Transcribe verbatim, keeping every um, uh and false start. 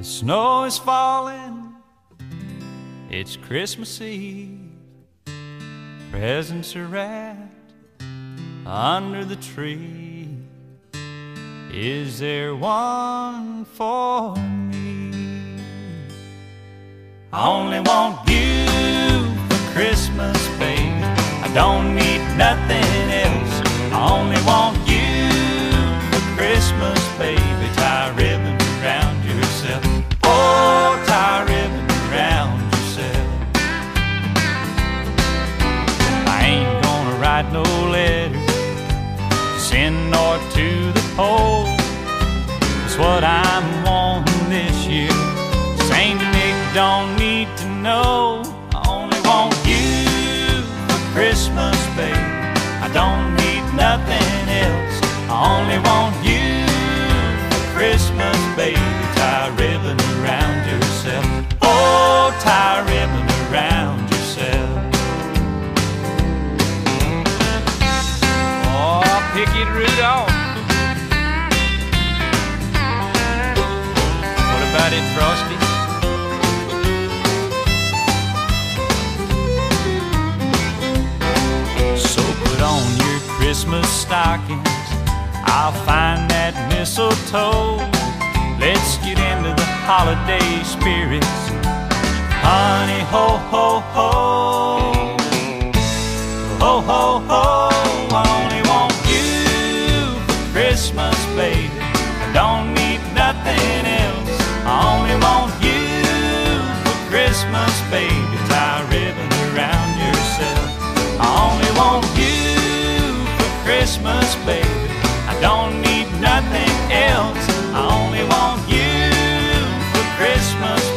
The snow is falling, it's Christmas Eve. Presents are wrapped under the tree. Is there one for me? I only want you for Christmas, baby. I don't need nothing else. I only want you for Christmas, baby. Tie a ribbon around yourself. Oh, tie a ribbon around yourself. I ain't gonna write no letter to send nor to the pole. It's what I'm wanting this year. Saint Nick don't need to know. I only want you for Christmas, baby. I don't need nothing else. I only want you for Christmas, baby. Tie a ribbon around yourself. Oh, tie a ribbon around yourself. Oh, pick it, Rudolph. What about it, Frosty? So put on your Christmas stockings. I'll find that mistletoe. Let's get into the holiday spirits. Honey, ho, ho, ho. Ho, ho, ho. I only want you for Christmas, baby. I don't need nothing else. I only want you for Christmas, baby. Tie a ribbon around yourself. I only want you for Christmas, baby. I don't need nothing else. I only want you for Christmas,